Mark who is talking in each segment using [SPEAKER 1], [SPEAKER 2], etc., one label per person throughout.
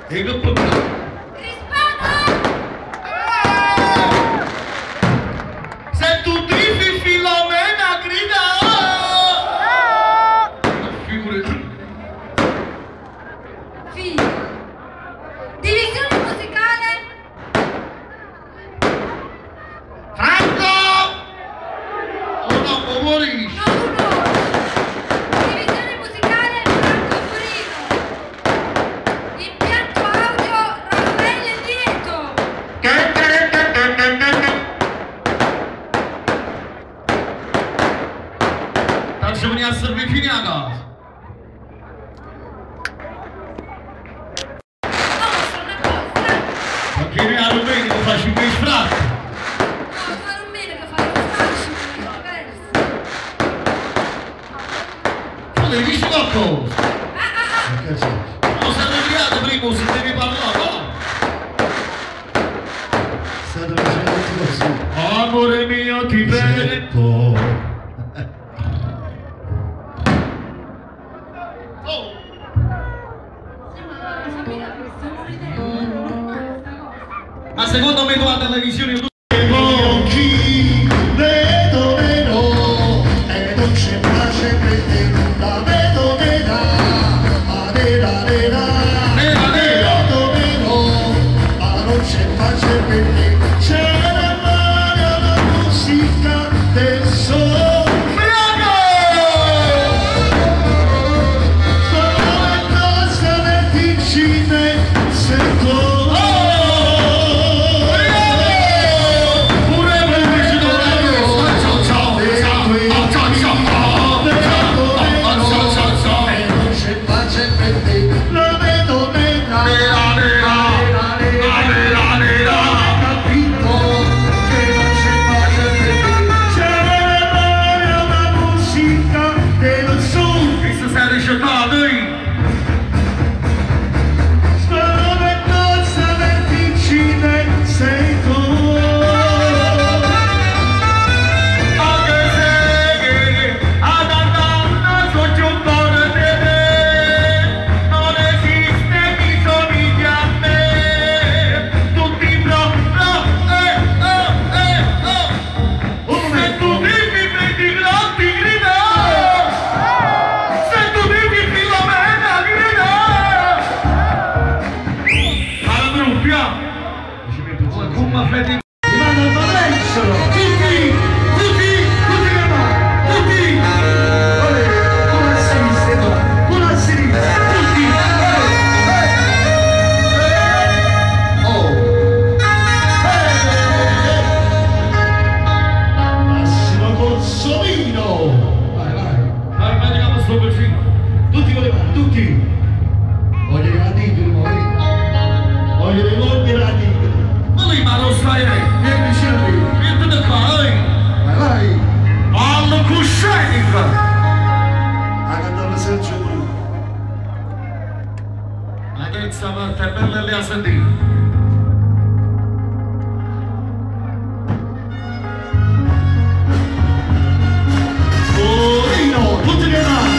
[SPEAKER 1] E che problema? Se tu tifi Filomena grida! Figurati.
[SPEAKER 2] Figlio. Divisione musicale.
[SPEAKER 1] Franco! Oh no, morisci!
[SPEAKER 2] No, uno. Divisione musicale Franco Burino. Impianto audio Raffaele Lieto.
[SPEAKER 1] Tanto veniva a servire fino a casa. Perché noi a Rumeni lo faccio per sfratto.
[SPEAKER 2] No, tu a Rumeni che fai lo fascio, è diverso.
[SPEAKER 1] Tu devi dire qualcosa. Non sei arrivato prima, se devi parlare, no?
[SPEAKER 3] State facendo così.
[SPEAKER 1] Amore mio, ti prego. Oh! Ma secondo me tu la televisione tu
[SPEAKER 3] Occhi vedo meno e non c'è pace per te, la vedo nera, ma nera nera, vedo meno, ma non c'è pace per te, c'è la mano alla musica del sole. Sono le cose del vicine, sento.
[SPEAKER 1] Stavolta è bella lì a sentire.
[SPEAKER 3] Burino, tutti le mani.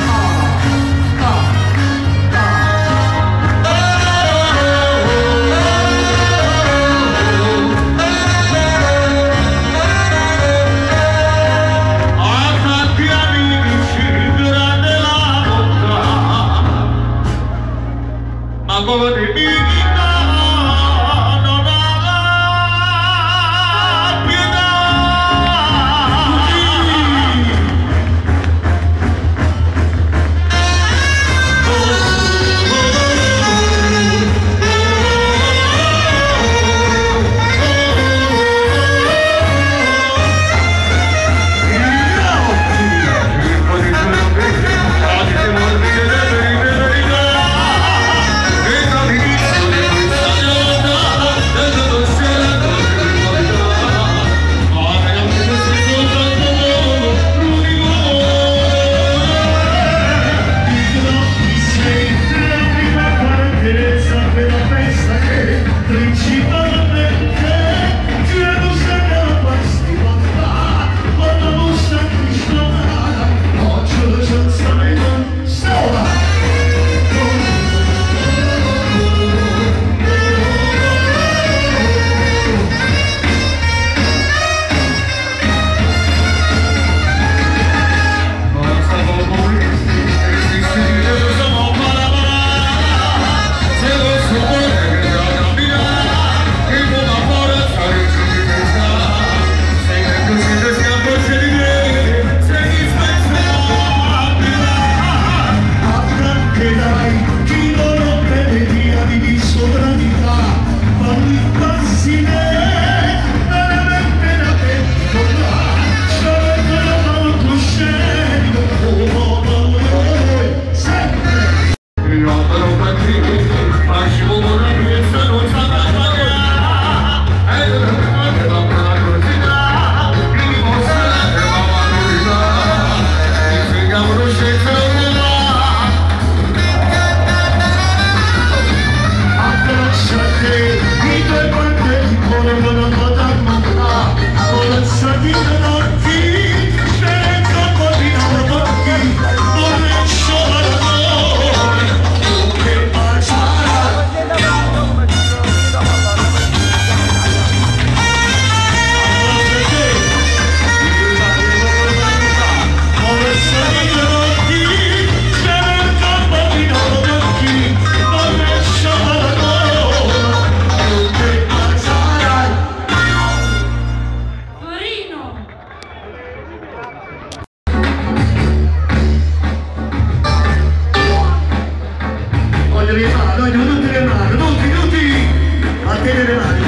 [SPEAKER 1] Come di
[SPEAKER 3] vedere le mani.